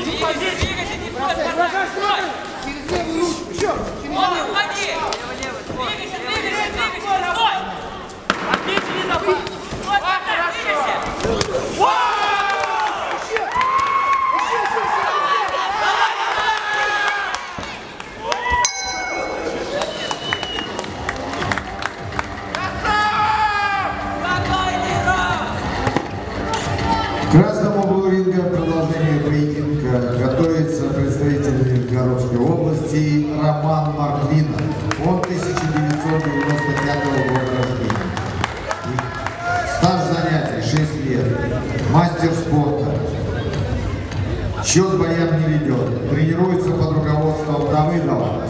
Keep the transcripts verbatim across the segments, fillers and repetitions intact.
Двигайся, не стой, Спартак, стой! Через левую ручку, еще! Через О, левую! уходи! Двигайся, двигайся, двигайся, стой! Отлично, Лиза! Стой, Спартак, двигайся! В красном углу ринга продолжение поединка готовится представитель Нижегородской области Роман Мартвинов. Он тысяча девятьсот девяносто пятого года рождения. Стаж занятий шесть лет. Мастер спорта. Счет боям не ведет. Тренируется под руководством Давыдова.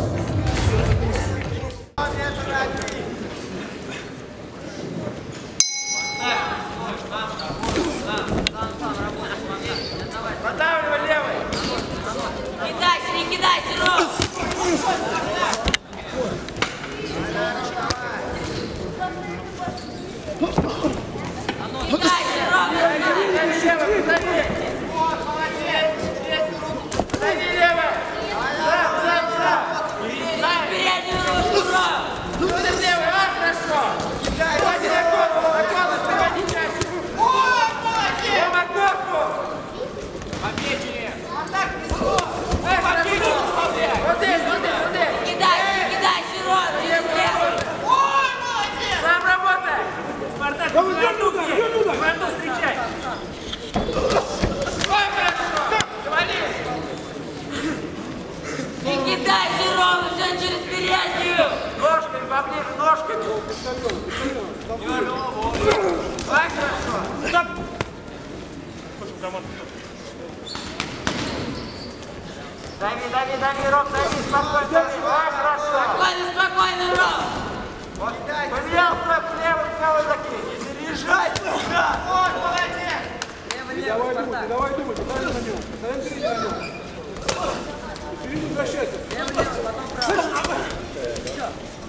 Продавливай левый! Кидайся, не кидайся, Ром! Кидайся, Ром! Левый, левый, подави! Вот, молодец! Подави левый! Сам, сам, сам! Дай переднюю руку, Ром! Ну ты левый, а, хорошо! Давайте на голову, на голову, приводи чаще! Вот, молодец! Рома, голову! По печени! А так везло! Эй, хорошо! Вот здесь, вот здесь, вот здесь! Кидайся, кидайся, Ром! Ой, молодец! Сам работай! Спартак, Ванду встречай! Ой, хорошо! Говори! Не кидайся, Ром, все через переднюю! Ножками, поближе, ножками! Ой, хорошо! Дави, дави, дави, Ром, дави, спокойно, дави. Ой, хорошо. Спокойно, спокойно, Ром. Вот, поменял левый, правый закинь. Не заряжай, да. Вот, молодец. Левый, левый, Спартак. Давай думай, постоянно на нем. Постоянно перейди на нем. Впереди возвращайся. Левый, левый, потом правый. Еще.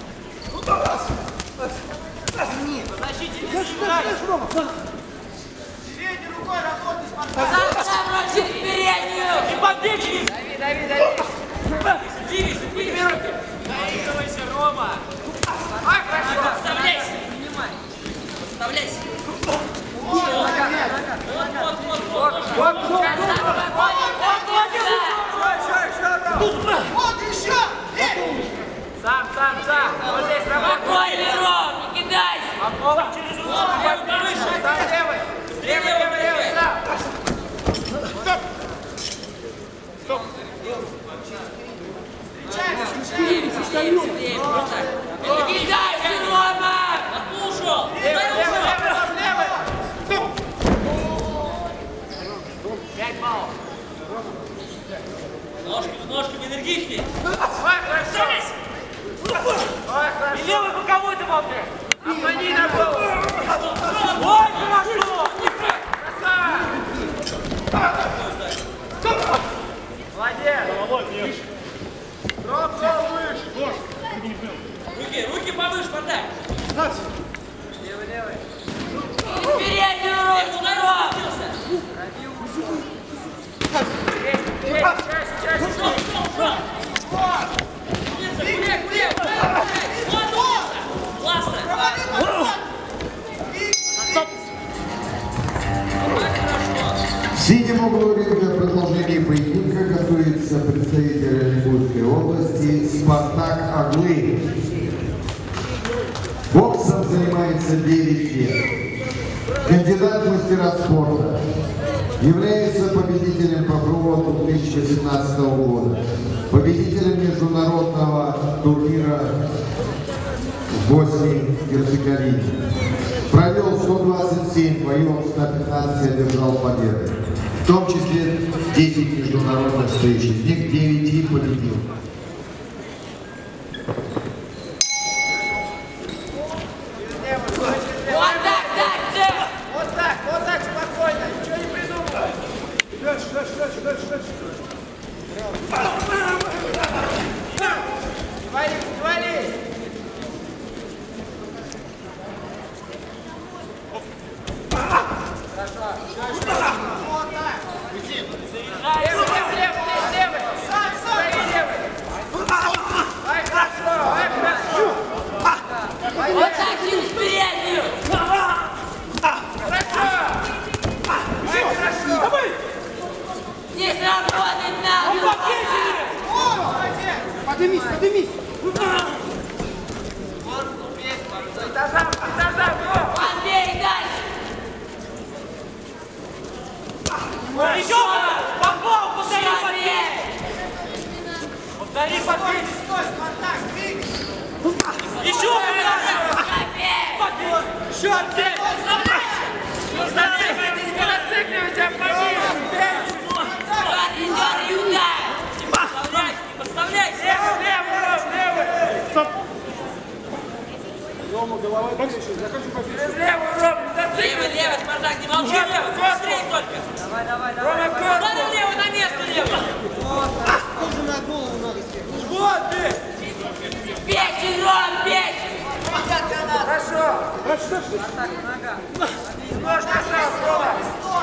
Нет, защите, не сыграй. Средней рукой работай, Спартак! Сам, сам, Ром, через переднюю. И под печень. Дави, дави, дави. Двигайся, двигайся руки. Наигрывайся, Рома. Ой, хорошо. Подставляйся. Принимай. Подставляйся. Вот, вот, вот, вот. Вот, вот, Вот еще! сам, сам, сам. Вот здесь работай. Спокойно, Ром, не кидайся. Попробуй через руку. Повыше. Сам левый. Левый, левый, левый, сам. Стоп! Стоп! Не кидайся, Рома! Отпушил! Левый, левый, левый, левый! Стоп! Пять баллов. Ножками, ножками энергичнее. Ой, хорошо! Ой, хорошо! И левый боковой ты молчишь. Обмани на голову! Ой, хорошо! Красава! Молодец! Ром, голову выше! Руки, руки повыше, Спартак. Левый, левый! Переднюю руку, Ром! Чаще, чаще, чаще! Шел, шел, шел! Гулей, гулей, гулей! Вот, вот! Классно! В синем углу ринга продолжение поединка готовится представитель Оренбургской области Спартак Аглы. Боксом занимается девять лет. Кандидат в мастера спорта. Является победителем по проводу две тысячи восемнадцатого года. Победителем международного турнира в Боснии и Герцеговине. Провел сто двадцать семь боев, сто пятнадцать одержал победы. В том числе десять международных встреч, из них девять и победил. Вот так, так, так! Вот так, вот так, спокойно, ничего не придумывай. Дальше, дальше, дальше, дальше, дальше. Говори, говори. Хорошо. Вот так. Левый, левый, левый. Поднимись, поднимись. Этажам, этажам, Ром! Андрей, дальше! Еще попал, повтори побег! Повтори побег! Стой, Спартак, двигайся! Еще побег! Еще опять! Зацикливайся, побег! Дёрни, удар! Подставляйся, подставляйся! Левый, левый, левый! Рома, головой дальше, закажи победу. Через левую, Ром, не зацикливайся! Левый, левый, Спартак, не молчи, левый! Быстрее только! Давай, давай, давай! Рома, корпус! Надо левый, на место левый! Тоже на голову надо съехать. Вот ты! Печень, Ром, печень! Хорошо! Дальше, дальше. Нож нажал, Рома!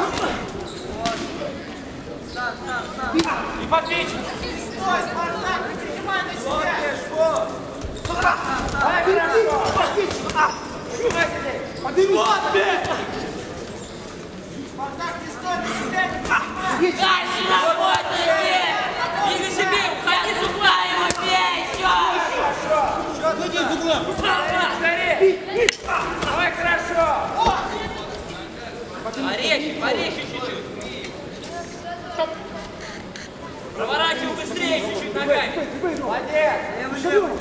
И по печени! Стой, Спартак, принимай на себя! Вот, давай, хорошо! Поднимись. Спартак, не стой, на себя не принимай! Дальше работайте! Двигай себе, уходи с угла, его бей, все! Выйди из угла. Скорее! Давай, хорошо! Порежь, порежь чуть-чуть. Проворачивай быстрее, чуть-чуть ногами. Молодец! Еще Рома.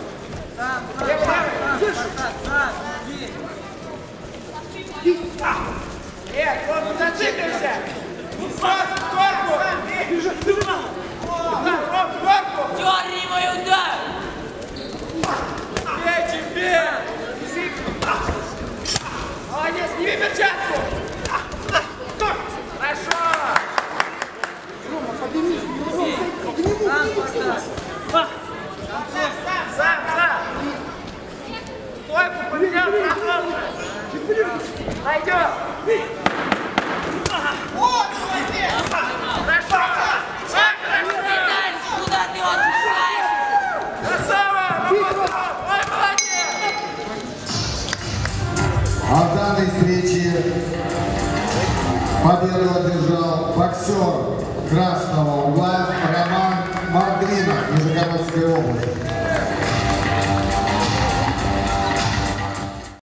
Нет, вот не зацикливайся! Сразу в корпус! Бежи, бежи. Ром, в корпус! Дерни мой удар! Бей, чемпион! Молодец, сними перчатку! Хорошо! Рома, поднимись. Рома, поднимись. Сам, сам, сам! Стойку поменял, продолжи! Пойдем! Вот, молодец! Хорошо! А, хорошо! Дальше, куда ты его отпускаешь? Красава! Работа! Ой, молодец! А в данной встрече победу одержал боксер красного угла Роман Мордвинов, Нижегородской области.